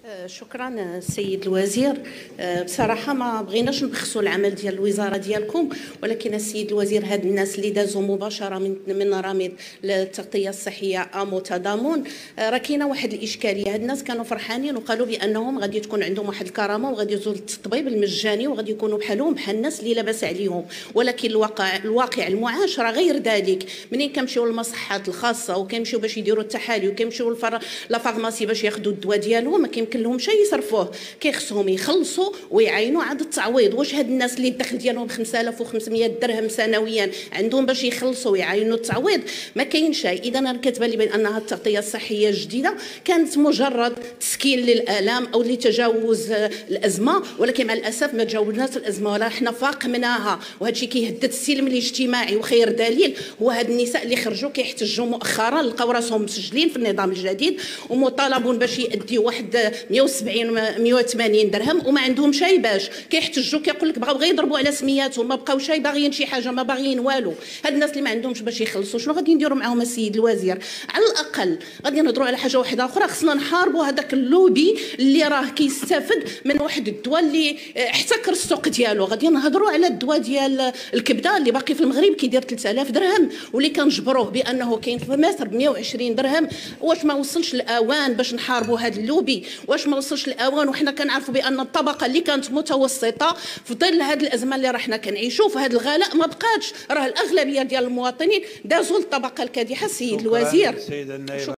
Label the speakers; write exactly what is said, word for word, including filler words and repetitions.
Speaker 1: شكرا السيد الوزير. بصراحه ما بغيناش نبخسوا العمل ديال الوزاره ديالكم، ولكن السيد الوزير هاد الناس اللي دازوا مباشره من من رامد للتغطيه الصحيه امو تضامن، راه كاينه واحد الاشكاليه. هاد الناس كانوا فرحانين وقالوا بانهم غادي تكون عندهم واحد الكرامه وغادي يزول التطبيب المجاني وغادي يكونوا بحالهم بحال الناس اللي لاباس عليهم، ولكن الواقع الواقع المعاش راه غير ذلك. منين كنمشيو للمصحات الخاصه وكيمشيو باش يديروا التحاليل وكيمشيو لا فارماسي باش ياخذوا الدواء ديالهم، ما كيمكن لهم شي يصرفوه، كيخصهم يخلصوا ويعينوا عاد التعويض. واش هاد الناس اللي الدخل ديالهم خمسة آلاف وخمسمائة درهم سنويا عندهم باش يخلصوا ويعينوا التعويض؟ ما كاين شيء. اذا انا كاتبه لي بانها التغطيه الصحيه الجديده كانت مجرد تسكين للالام او لتجاوز الازمه، ولكن مع الاسف ما تجاوزناش الازمه ولا حنا فاقمناها، وهذا الشيء كيهدد السلم الاجتماعي. وخير دليل هو هاد النساء اللي خرجوا كيحتجوا مؤخرا، لقاو راسهم مسجلين في النظام الجديد ومطالبون باش يأديوا واحد مائة وسبعين مائة وثمانين درهم وما عندهم شيء باش كيحتجوا. كيقول لك بغاو غير يضربوا على سمياتهم، ما بقاو شيء باغيين شي حاجه، ما باغيين والو. هاد الناس اللي ما عندهمش باش يخلصوا شنو غادي نديروا معاهم السيد الوزير؟ على الاقل غادي نهضروا على حاجه واحده اخرى، خصنا نحاربوا هذاك اللوبي اللي راه كيستافد من واحد الدواء اللي احتكر السوق ديالو. غادي نهضروا على الدواء ديال الكبده اللي باقي في المغرب كيدير ثلاثة آلاف درهم واللي كنجبروه بانه كاين في مصر ب مائة وعشرين درهم. واش ما وصلش الاوان باش نحاربوا هذا اللوبي؟ واش ما وصلش الاوان وحنا كنعرفوا بان الطبقه اللي كانت متوسطه في ظل هذه الازمه اللي راحنا كنعيشوا في هذا الغلاء ما بقاتش، راه الاغلبيه ديال المواطنين دازوا للطبقه الكادحه السيد الوزير.